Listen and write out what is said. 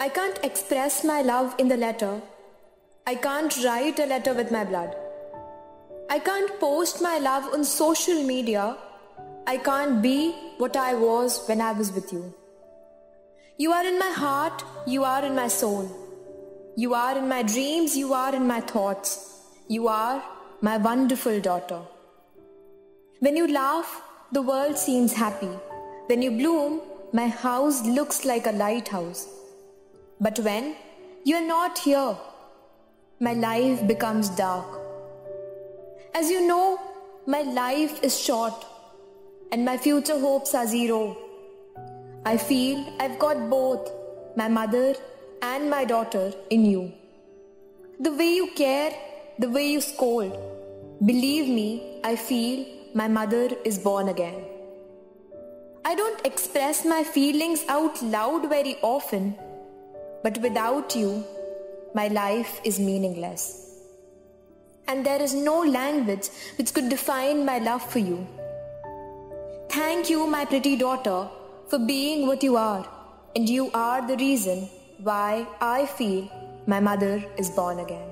I can't express my love in the letter. I can't write a letter with my blood. I can't post my love on social media. I can't be what I was when I was with you. You are in my heart, you are in my soul. You are in my dreams, you are in my thoughts. You are my wonderful daughter. When you laugh, the world seems happy. When you bloom, my house looks like a lighthouse. But when you are not here, my life becomes dark. As you know, my life is short and my future hopes are zero. I feel I've got both my mother and my daughter in you. The way you care, the way you scold. Believe me, I feel my mother is born again. I don't express my feelings out loud very often, but without you, my life is meaningless. And there is no language which could define my love for you. Thank you, my pretty daughter, for being what you are, and you are the reason why I feel my mother is born again.